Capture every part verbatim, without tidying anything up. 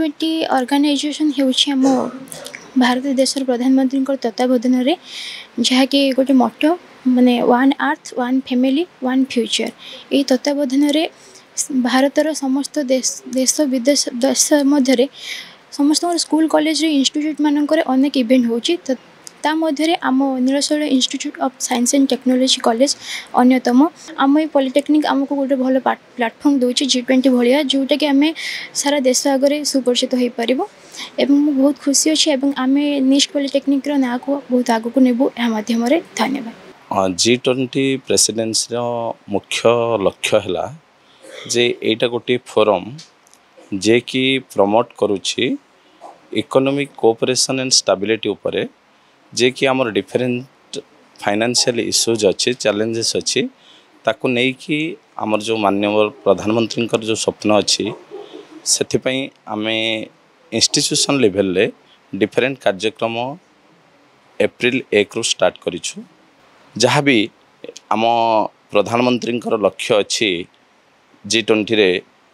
Twenty organisation होउछि हम भारत देशर प्रधानमंत्री तत्वावधान रे जहाँकि गोटे मोटो माने one earth one family one future ये तत्वावधान रे भारतर समस्त देश देश विदेश देश मध्य समस्त स्कूल कॉलेज इंस्टीट्यूट मानक अनेक इवेंट होछि ता मध्य आम Nilashaila institute of science and technology college अन्यतम आम ये पॉलिटेक्निक आमको गोटे भल प्लाटफॉर्म दूसरी जी ट्वेंटी भाया जोटा कि आम सारा देश आगे सुपरिचित हो पार एवं बहुत खुशी अच्छी आम निस्ट पॉलिटेक्निक ना को बहुत आग को नेबू यह माध्यम धन्यवाद। जी ट्वेंटी प्रेसिडेंस मुख्य लक्ष्य है जे एटा गोटे फोरम जे कि प्रमोट करुछि इकोनॉमिक कोऑपरेशन एंड स्टेबिलिटी उपरे जे कि आमर डिफरेंट फाइनेंशियल इश्यूज अच्छे चैलेंजेस अच्छी ताकू नहीं कि आमर जो माननीय प्रधानमंत्री जो स्वप्न अच्छी से आम इंस्टीट्यूशन लेवल ले डिफरेंट कार्यक्रम एप्रिल एक रु स्टार्ट करिछु जहाँ भी आम प्रधानमंत्री लक्ष्य अच्छी जी ट्वेंटी रे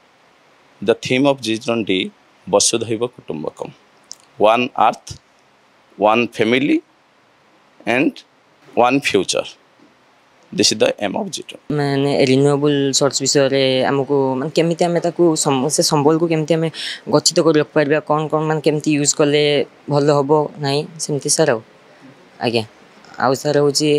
the theme of G twenty वसुधैव कुटुंबकम one earth one family and one future this is the aim of G twenty. मैंने रिन्यूएबल सोर्स विषय रे हमको मान केमिति हमें ताकू से संबल को केमिति हमें गच्छित कर रख पारबा कौन कौन मान केमिति यूज कले भलो हबो नाही सेमति सर आज्ञा आउ सर होची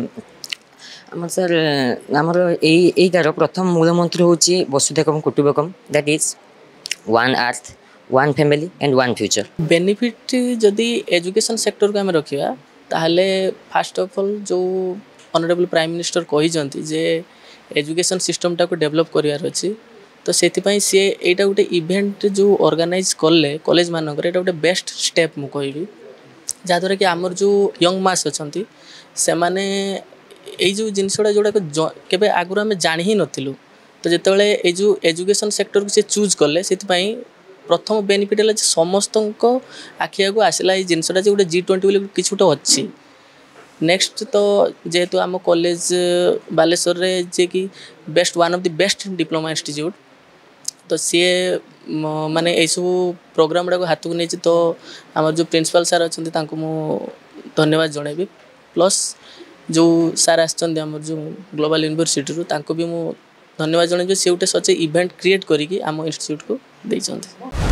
आम सर आमर यहीटार प्रथम मूल मंत्र हूँ वसुधैव कुटुंबकम that is one earth one family and one future. Benefit जदि एजुकेशन सेक्टर को आम रखा ताहले फास्ट ऑफ ऑल जो ऑनरेबल प्राइम मिनिस्टर कही जे एजुकेशन सिस्टम टाको डेवलप करार अच्छी तो से सी एटा गोटे इवेंट जो ऑर्गेनाइज कले कॉलेज मानक एटा गोटे बेस्ट स्टेप मु कहबी जहाँद्वारा कि आमर जो यंग मास अच्छा से माने यही जो जिनसटा जोड़ा केबे आगुरी आम जानी ही नथिलु तो जितेबाला ये जो एजुकेशन सेक्टर को सी चूज कले से प्रथम बेनिफिट है समस्त आखि आगु आसला ये जिनसटा जो गोटे जी ट्वेंटी बोली किसी गोटे अच्छी नेक्स्ट तो जेहेतु आम कॉलेज बालेश्वर रे जे कि best one of the best diploma institute तो सी माने ये सब प्रोग्राम गुड़ा हाथ को नहीं तो आम जो प्रिंसिपल सार अच्छा धन्यवाद जनइबी प्लस जो सार आम जो ग्लोबल यूनिवर्सिटी रू भी मु धन्यवाद जनइबी से गोटे सच इवेंट क्रिएट करिकी आम इंस्टीट्यूट को देइछन्ते।